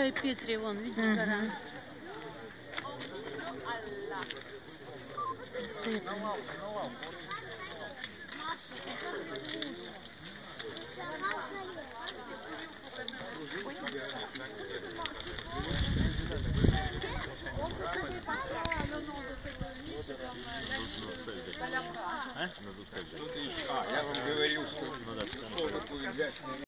Старой Петри, вон, видишь, гора. Я вам говорил, что надо взять.